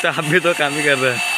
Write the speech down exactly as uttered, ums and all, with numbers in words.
तो आप भी तो काम ही कर रहे हैं।